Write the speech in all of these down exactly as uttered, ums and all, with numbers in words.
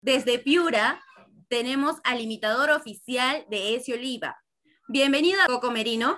Desde Piura tenemos al imitador oficial de Ezio Oliva. Bienvenido a Coco Merino.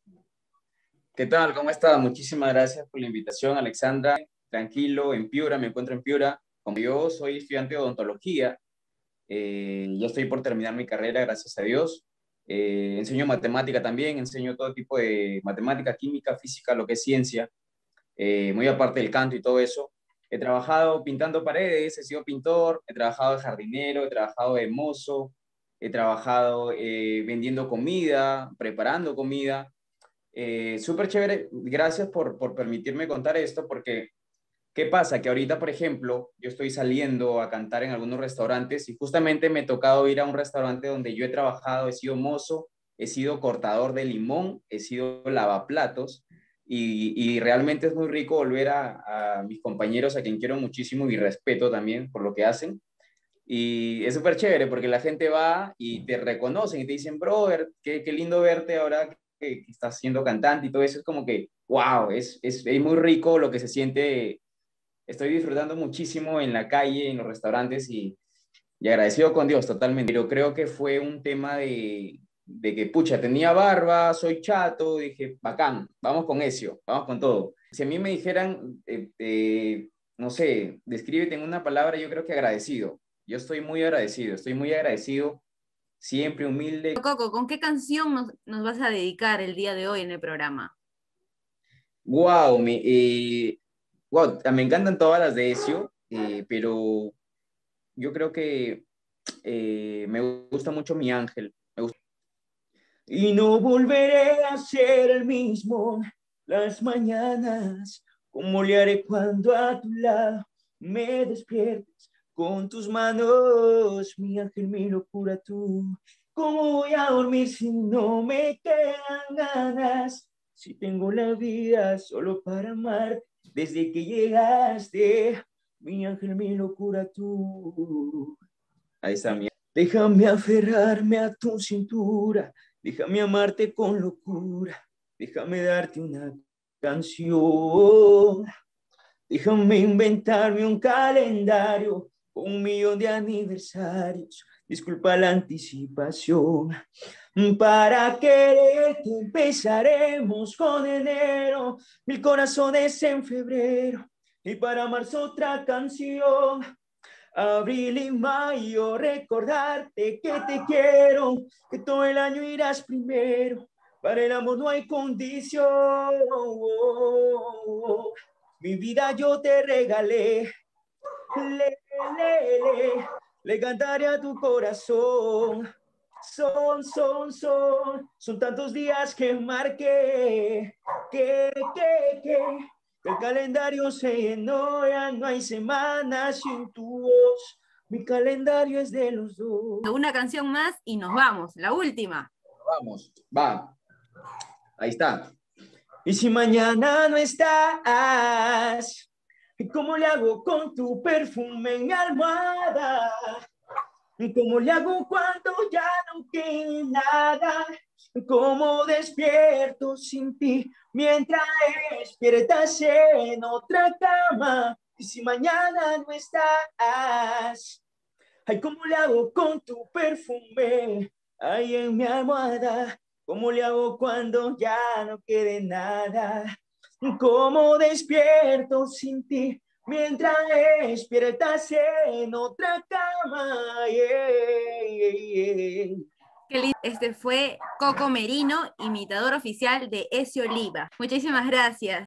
¿Qué tal? ¿Cómo está? Muchísimas gracias por la invitación, Alexandra. Tranquilo, en Piura, me encuentro en Piura. Como yo soy estudiante de odontología, eh, ya estoy por terminar mi carrera, gracias a Dios. Eh, enseño matemática también, enseño todo tipo de matemática, química, física, lo que es ciencia, eh, muy aparte del canto y todo eso. He trabajado pintando paredes, he sido pintor, he trabajado de jardinero, he trabajado de mozo, he trabajado eh, vendiendo comida, preparando comida. Eh, súper chévere, gracias por, por permitirme contar esto, porque ¿qué pasa? Que ahorita, por ejemplo, yo estoy saliendo a cantar en algunos restaurantes y justamente me he tocado ir a un restaurante donde yo he trabajado, he sido mozo, he sido cortador de limón, he sido lavaplatos y, y realmente es muy rico volver a, a mis compañeros a quien quiero muchísimo y respeto también por lo que hacen. Y es súper chévere porque la gente va y te reconocen y te dicen, brother, qué, qué lindo verte ahora que, que estás siendo cantante y todo eso. Es como que, wow, es, es, es muy rico lo que se siente. Estoy disfrutando muchísimo en la calle, en los restaurantes y, y agradecido con Dios totalmente. Pero creo que fue un tema de, de que, pucha, tenía barba, soy chato, dije, bacán, vamos con eso, vamos con todo. Si a mí me dijeran, eh, eh, no sé, descríbete en una palabra, yo creo que agradecido. Yo estoy muy agradecido, estoy muy agradecido, siempre humilde. Coco, ¿con qué canción nos, nos vas a dedicar el día de hoy en el programa? Wow, me, eh, wow, me encantan todas las de Ezio, eh, pero yo creo que eh, me gusta mucho Mi Ángel. Me gusta. Y no volveré a ser el mismo las mañanas, como le haré cuando a tu lado me despiertes con tus manos, mi ángel, mi locura tú. ¿Cómo voy a dormir si no me quedan ganas? Si tengo la vida solo para amar, desde que llegaste, mi ángel, mi locura tú. Ahí está mi. Déjame aferrarme a tu cintura, déjame amarte con locura, déjame darte una canción, déjame inventarme un calendario con un millón de aniversarios. Disculpa la anticipación. Para quererte empezaremos con enero, mil corazones en febrero y para marzo otra canción. Abril y mayo, recordarte que te quiero, que todo el año irás primero. Para el amor no hay condición. Mi vida yo te regalé. Le, le, le, le cantaré a tu corazón. Son, son, son, son tantos días que marqué. Que, que, que. El calendario se llenó, ya no hay semanas sin tu voz. Mi calendario es de los dos. Una canción más y nos vamos, la última. Vamos, va. Ahí está. Y si mañana no estás, ¿cómo le hago con tu perfume en mi almohada? ¿Cómo le hago cuando ya no quede nada? ¿Cómo despierto sin ti mientras despiertas en otra cama? Y si mañana no estás, ay, ¿cómo le hago con tu perfume ahí en mi almohada? ¿Cómo le hago cuando ya no quede nada? ¿Cómo despierto sin ti mientras despiertas en otra cama? Yeah, yeah, yeah. Este fue Coco Merino, imitador oficial de Ezio Oliva. Muchísimas gracias.